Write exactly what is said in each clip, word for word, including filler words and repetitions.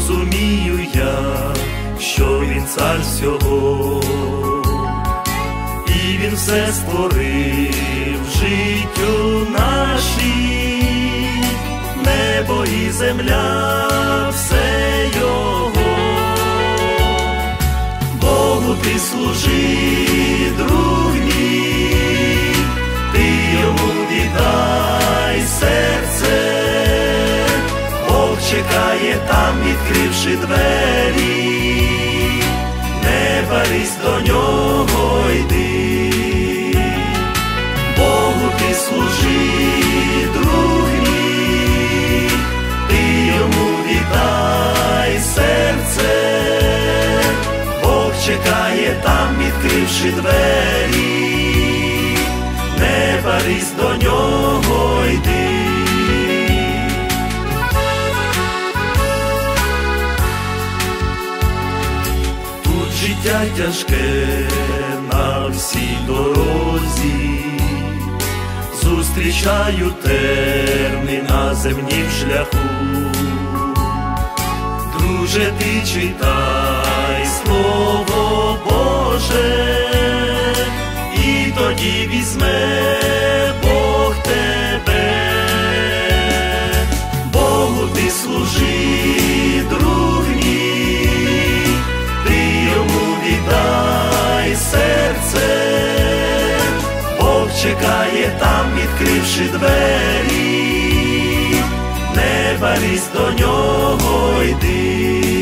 розумію я, що він цар всього, і він все створив життю нашій, небо і земля, все його. Богу ти служи, друг мій, ти йому віддай серце, Бог чекає там, відкривши двері, не барись, до нього йди. Богу ти служи, друг мій, ти йому віддай серце, Бог чекає там, відкривши двері, не барись, до нього йди. Тут життя тяжке на всій дорозі, зустрічаю терни на земнім шляху. Друже, ти читай Слово Боже, і тоді візьме Бог тебе. Богу ти служи, друг мій, ти йому віддай серце, Бог чекає там, відкривши двері, не барись, до нього йди.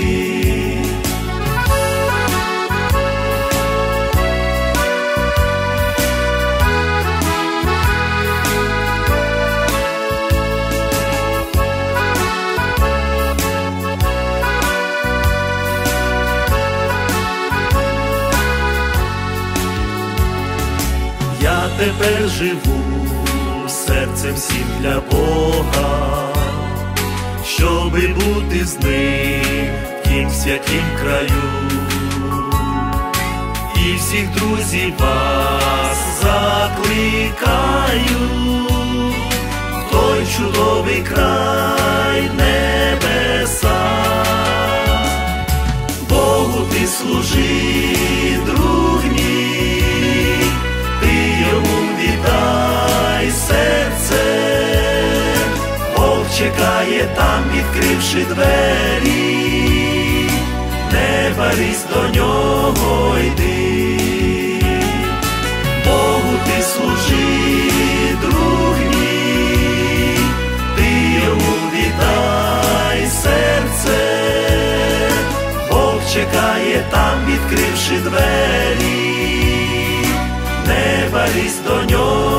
Я тепер живу серцем всім для Бога, щоби бути з ним в тім святім краю. І всіх друзів вас закликаю в той чудовий край, небеса. Богу ти служи, друг мій, ти йому віддай серце, Бог чекає там, відкривши двері, не барись, до нього йди. Богу ти служи, друг мій, ти йому віддай серце, Бог чекає там, відкривши двері, не барись, до нього.